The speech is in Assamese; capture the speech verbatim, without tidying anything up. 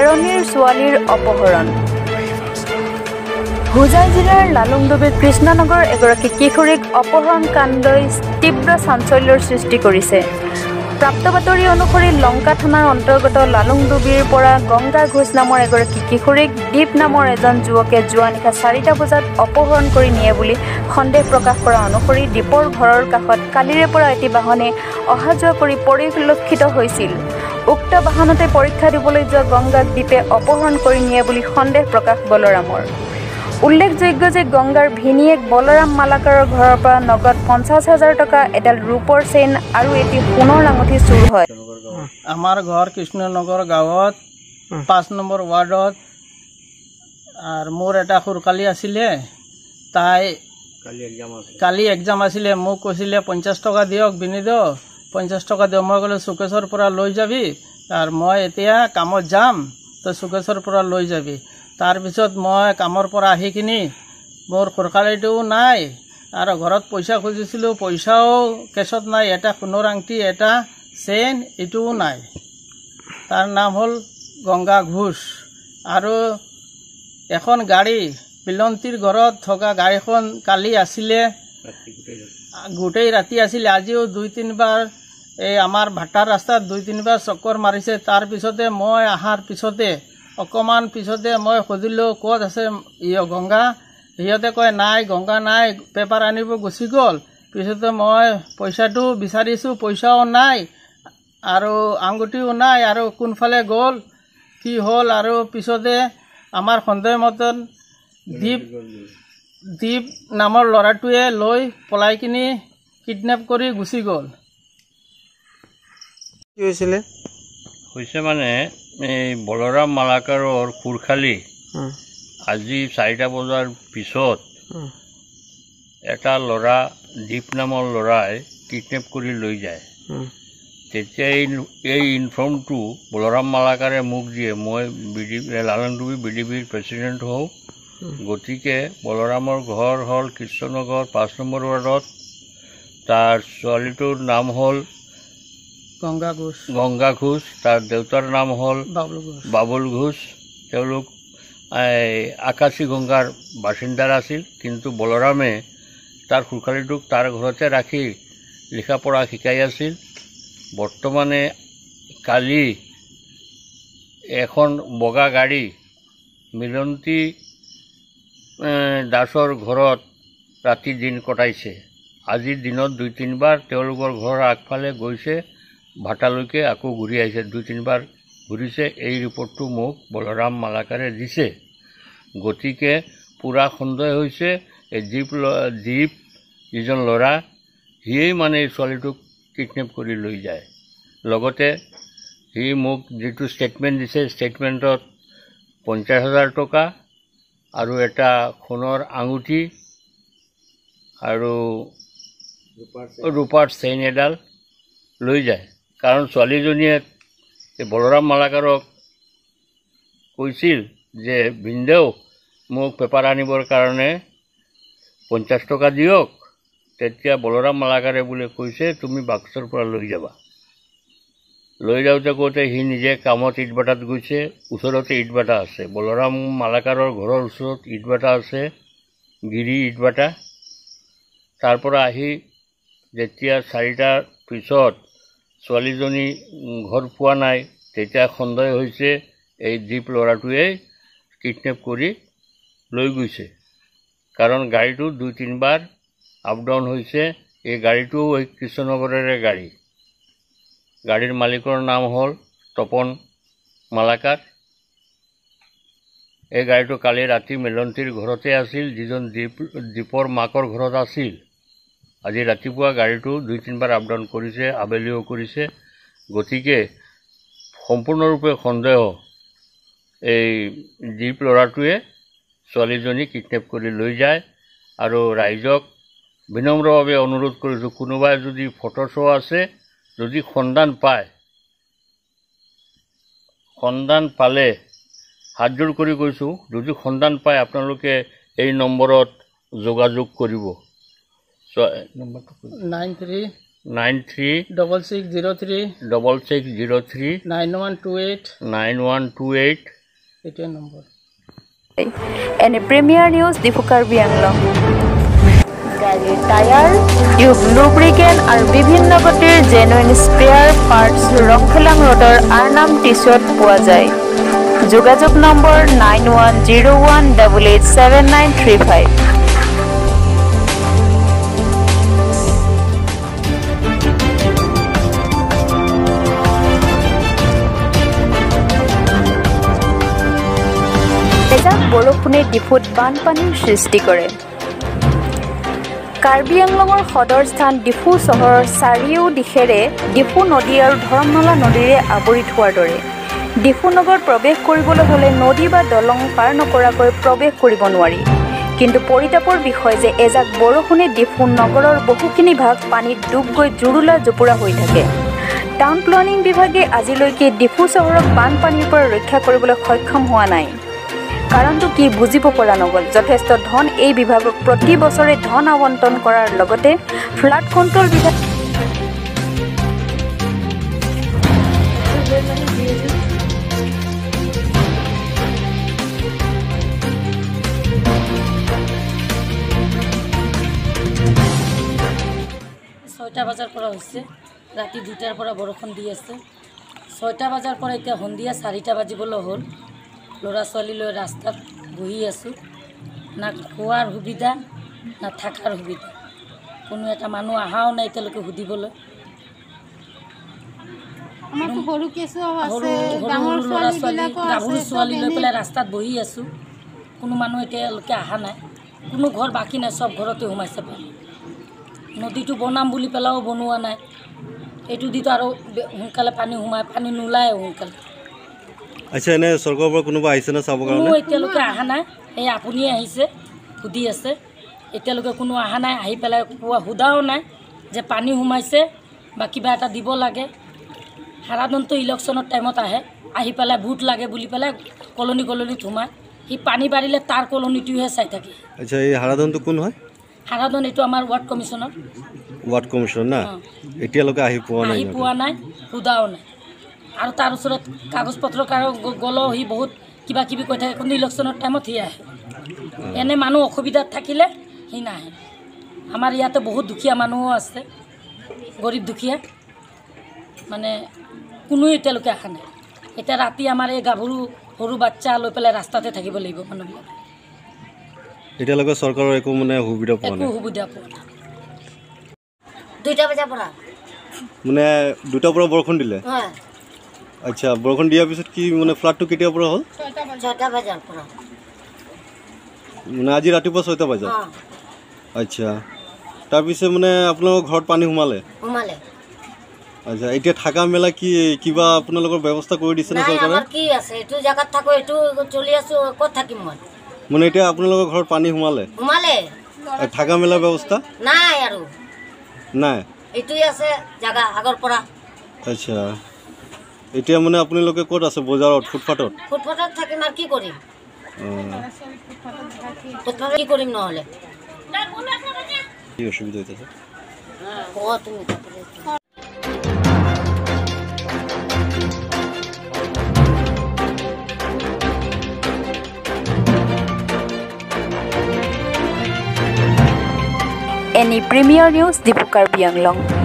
তেৰণীৰ ছোৱালীৰ অপহৰণ। হোজাই জিলাৰ লালুংডুবিৰ কৃষ্ণনগৰ এগৰাকী কিশোৰীক অপহৰণ কাণ্ডই তীব্ৰ চাঞ্চল্যৰ সৃষ্টি কৰিছে। প্ৰাপ্ত বাতৰি অনুসৰি লংকা থানাৰ অন্তৰ্গত লালুংডুবিৰ পৰা গংগা ঘোষ নামৰ এগৰাকী কিশোৰীক দীপ নামৰ এজন যুৱকে যোৱা নিশা চাৰিটা বজাত অপহৰণ কৰি নিয়ে বুলি সন্দেহ প্ৰকাশ কৰা অনুসৰি দীপৰ ঘৰৰ কাষত কালিৰে পৰা এটি বাহনে অহা যোৱা কৰি পৰিলক্ষিত হৈছিল। উক্ত বাহনতে পৰীক্ষা দিবলৈ যোৱা গংগাক দীপে অপহৰণ কৰি নিয়ে বুলি সন্দেহ প্ৰকাশ বলৰামৰ। উল্লেখযোগ্য যে গংগাৰ ভিনীয়েক বলৰাম মালাকাৰৰ ঘৰৰ পৰা নগদ পঞ্চাছ হাজাৰ টকা, এডাল ৰূপৰ চেইন আৰু এটি সোণৰ আঙুঠি চুৰ হয়। আমাৰ ঘৰ কৃষ্ণনগৰ গাঁৱত পাঁচ নম্বৰ ৱাৰ্ডত। আৰু মোৰ এটা সুৰকালি আছিলে, তাই কালি এক্সাম আছিলে, মোক কৈছিলে পঞ্চাছ টকা দিয়ক বিনিদ, পঞ্চাছ টকা দিয়ক। মই ক'লো চুকেশ্বৰ পৰা লৈ যাবি, আৰু মই এতিয়া কামত যাম, তই চুকেশ্বৰ পৰা লৈ যাবি। তাৰপিছত মই কামৰ পৰা আহি কিনি মোৰ সুৰকালিটোও নাই, আৰু ঘৰত পইচা খুজিছিলোঁ, পইচাও কেছত নাই, এটা সোণৰ আংটি এটা চেইন এইটোও নাই। তাৰ নাম হ'ল গংগা ঘোষ। আৰু এখন গাড়ী পিলন্তিৰ ঘৰত থকা গাড়ীখন কালি আছিলে, গোটেই ৰাতি আছিলে। আজিও দুই তিনিবাৰ এই আমাৰ ভাটাৰ ৰাস্তাত দুই তিনিবাৰ চক্কৰ মাৰিছে। তাৰপিছতে মই অহাৰ পিছতে অকণমান পিছতে মই সুধিলোঁ ক'ত আছে ইয় গংগা, সিহঁতে কয় নাই গংগা নাই, পেপাৰ আনিব গুচি গ'ল। পিছতে মই পইচাটো বিচাৰিছোঁ, পইচাও নাই আৰু আঙুঠিও নাই, আৰু কোনফালে গ'ল কি হ'ল। আৰু পিছতে আমাৰ সন্দেহ মতন দীপ দীপ নামৰ ল'ৰাটোৱে লৈ পলাই কিনি কিডনেপ কৰি গুচি গ'ল। কি হৈছিলে? হৈছে মানে এই বলৰাম মালাকাৰৰ খুৰখালি আজি চাৰিটা বজাৰ পিছত এটা ল'ৰা দীপ নামৰ ল'ৰাই কিডনেপ কৰি লৈ যায়। তেতিয়া এই এই ইনফৰ্মটো বলৰাম মালাকাৰে মোক দিয়ে। মই B D Lalungdubi B D বিৰ প্ৰেচিডেণ্ট হওঁ। গতিকে বলৰামৰ ঘৰ হ'ল কৃষ্ণনগৰ পাঁচ নম্বৰ ৱাৰ্ডত। তাৰ ছোৱালীটোৰ নাম হ'ল গংগা ঘোষ গংগা ঘোষ তাৰ দেউতাৰ নাম হ'ল বাবলু ঘোষ বাবুল ঘোষ। তেওঁলোক আকাশী গংগাৰ বাসিন্দাৰ আছিল, কিন্তু বলৰামে তাৰ খুৰখালিটোক তাৰ ঘৰতে ৰাখি লিখা পঢ়া শিকাই আছিল। বৰ্তমানে কালি এখন বগা গাড়ী মিলন্তী দাসৰ ঘৰত ৰাতি দিন কটাইছে। আজিৰ দিনত দুই তিনিবাৰ তেওঁলোকৰ ঘৰৰ আগফালে গৈছে, ভাটালৈকে আকৌ ঘূৰি আহিছে, দুই তিনিবাৰ ঘূৰিছে। এই ৰিপৰ্টটো মোক বলৰাম মালাকাৰে দিছে। গতিকে পূৰা সন্দেহ হৈছে এই দীপ দীপ যিজন ল'ৰা, সিয়েই মানে এই ছোৱালীটোক কিডনেপ কৰি লৈ যায়। লগতে সি মোক যিটো ষ্টেটমেণ্ট দিছে, ষ্টেটমেণ্টত পঞ্চাছ হাজাৰ টকা আৰু এটা সোণৰ আঙুঠি আৰু ৰূপাৰ চেইন এডাল লৈ যায়। কাৰণ ছোৱালীজনীয়ে বলৰাম মালাকাৰক কৈছিল যে ভিনদেউ মোক পেপাৰ আনিবৰ কাৰণে পঞ্চাছ টকা দিয়ক। তেতিয়া বলৰাম মালাকাৰে বোলে কৈছে তুমি বাক্সৰ পৰা লৈ যাবা। লৈ যাওঁতে কওঁতে সি নিজে কামত ইটভাটাত গৈছে। ওচৰতে ইটভাটা আছে, বলৰাম মালাকাৰৰ ঘৰৰ ওচৰত ইটভাটা আছে, গিৰি ইটভাটা। তাৰ পৰা আহি যেতিয়া চাৰিটাৰ পিছত ছোৱালীজনী ঘৰ পোৱা নাই, তেতিয়া সন্দেহ হৈছে এই দীপ ল'ৰাটোৱে কিডনেপ কৰি লৈ গৈছে। কাৰণ গাড়ীটো দুই তিনিবাৰ আপ ডাউন হৈছে। এই গাড়ীটোও এই কৃষ্ণনগৰৰে গাড়ী। গাড়ীৰ মালিকৰ নাম হ'ল তপন মালাকাৰ। এই গাড়ীটো কালি ৰাতি মিলন্তীৰ ঘৰতে আছিল, যিজন দীপ দীপৰ মাকৰ ঘৰত আছিল। আজি ৰাতিপুৱা গাড়ীটো দুই তিনিবাৰ আপ ডাউন কৰিছে, আবেলিও কৰিছে। গতিকে সম্পূৰ্ণৰূপে সন্দেহ এই দীপ ল'ৰাটোৱে ছোৱালীজনী কিডনেপ কৰি লৈ যায়। আৰু ৰাইজক বিনম্ৰভাৱে অনুৰোধ কৰিছোঁ, কোনোবাই যদি ফটো শ্ব' আছে, যদি সন্ধান পায়, সন্ধান পালে হাতজোৰ কৰি কৈছোঁ, যদি সন্ধান পায় আপোনালোকে এই নম্বৰত যোগাযোগ কৰিব। Nine three nine three double six zero' three double six zero' three nine one two eight nine one two eight এইটোৱে নম্বৰ। এনে প্ৰিমিয়াৰ নিউজ ডিফু কাৰ্বি আংলং। গাড়ীৰ টায়াৰ, টিউব, লুব্ৰিকেণ্ট আৰু বিভিন্ন গতিৰ জেনুইন স্পেয়াৰ পাৰ্টছ ৰংখেলাং ৰোডৰ আৰনাম টিছত পোৱা যায়। যোগাযোগ নম্বৰ nine one zero' one double eight seven nine three five. এজাক বৰষুণে ডিফুত বানপানীৰ সৃষ্টি কৰে। কাৰ্বি আংলঙৰ সদৰ স্থান ডিফু চহৰৰ চাৰিও দিশেৰে ডিফু নদী আৰু ধৰমনলা নদীৰে আৱৰি থোৱাৰ দৰে। ডিফু নগৰত প্ৰৱেশ কৰিবলৈ হ'লে নদী বা দলং পাৰ নকৰাকৈ প্ৰৱেশ কৰিব নোৱাৰি। কিন্তু পৰিতাপৰ বিষয় যে এজাক বৰষুণে ডিফু নগৰৰ বহুখিনি ভাগ পানীত ডুব গৈ জুৰুলা জোপুৰা হৈ থাকে। টাউন প্লেনিং বিভাগে আজিলৈকে ডিফু চহৰক বানপানীৰ পৰা ৰক্ষা কৰিবলৈ সক্ষম হোৱা নাই। কাৰণটো কি বুজিব পৰা নগ'ল। যথেষ্ট ধন এই বিভাগক প্ৰতি বছৰে ধন আবণ্টন কৰাৰ লগতে ফ্লাড কণ্ট্ৰল বিভাগ ছয়টা বজাৰ পৰা হৈছে, ৰাতি দুটাৰ পৰা বৰষুণ দি আছে। ছয়টা বজাৰ পৰা এতিয়া সন্ধিয়া চাৰিটা বাজিবলৈ হ'ল। ল'ৰা ছোৱালী লৈ ৰাস্তাত বহি আছোঁ। না খোৱাৰ সুবিধা না থকাৰ সুবিধা। কোনো এটা মানুহ অহাও নাই এতিয়ালৈকে সুধিবলৈ। সৰু সৰু ল'ৰা ছোৱালী গাভৰু ছোৱালী লৈ পেলাই ৰাস্তাত বহি আছোঁ। কোনো মানুহ এতিয়ালৈকে অহা নাই। কোনো ঘৰ বাকী নাই, চব ঘৰতে সোমাইছে পানী। নদীটো বনাম বুলি পেলাইও বনোৱা নাই। এইটো দিতো আৰু সোনকালে পানী সোমাই, পানী নোলায় সোনকালে। আচ্ছা, এনে চৰকাৰৰ পৰা কোনোবা আহিছে না চাবৰ কাৰণে? কোনো এতিয়ালৈকে অহা নাই। এই আপুনিয়ে আহিছে, সুধি আছে। এতিয়ালৈকে কোনো অহা নাই। আহি পেলাই কোৱা সোধাও নাই যে পানী সোমাইছে বা কিবা এটা দিব লাগে। হাৰাধনটো ইলেকশ্যনৰ টাইমত আহে, আহি পেলাই ভোট লাগে বুলি পেলাই কলনি কলনিত সোমায়। সি পানী বাঢ়িলে তাৰ কলনিটোহে চাই থাকে। আচ্ছা, এই হাৰাধনটো কোন হয়? হাৰাধন এইটো আমাৰ ৱাৰ্ড কমিশ্যনৰ। ৱাৰ্ড কমিশ্যনৰ না? এতিয়ালৈকে আহি পোৱা নাই? আহি পোৱা নাই, সোধাও নাই। আৰু তাৰ ওচৰত কাগজ পত্ৰ গ'লেও সি বহুত কিবা কিবি কৈ থাকে। কিন্তু ইলেকশ্যনৰ টাইমত সি আহে। এনে মানুহ অসুবিধাত থাকিলে সি নাহে। আমাৰ ইয়াতে বহুত দুখীয়া মানুহো আছে, গৰীব দুখীয়া, মানে কোনোৱে এতিয়ালৈকে অহা নাই। এতিয়া ৰাতি আমাৰ এই গাভৰু সৰু বাচ্চা লৈ পেলাই ৰাস্তাতে থাকিব লাগিব মানুহবিলাক। এতিয়ালৈকে চৰকাৰৰ একো মানে সুবিধা পোৱা নাই? একো সুবিধা পোৱা নাই। দুইটা বজাৰ পৰা মানে দুটাৰ পৰা বৰষুণ দিলে? হয়। আচ্ছা, বৰষুণ দিয়াৰ পিছত কি মানে ফ্লাডটো কেতিয়াৰ পৰা হ'ল? ছয়টা বজাৰ পৰা। মানে আজি ৰাতিপুৱা ছয়টা বজাত? আচ্ছা, তাৰপিছত মানে আপোনালোকৰ ঘৰত পানী সোমালে? সোমালে। আচ্ছা, এতিয়া থাকা মেলা কি কিবা আপোনালোকৰ ব্যৱস্থা কৰি দিছে না চৰকাৰে? আমাৰ কি আছে, এইটো জেগাত থাকো, এইটো চলি আছো, ক'ত থাকিম মই? মানে এতিয়া আপোনালোকৰ ঘৰত পানী সোমালে? সোমালে। থাকা মেলা ব্যৱস্থা নাই আৰু নাই? এইটোৱে আছে জেগা আগৰ পৰা। আচ্ছা, এতিয়া মানে আপোনালোকে ক'ত আছে? বজাৰত, ফুটপাথত? ফুটপাথত থাকিম আৰু কি কৰিম? ফুটপাথত কি কৰিম নহ'লে? কি অসুবিধা হৈছে? তুমি এনি প্ৰিমিয়াৰ নিউজ ডিফু কাৰ্বি আংলং।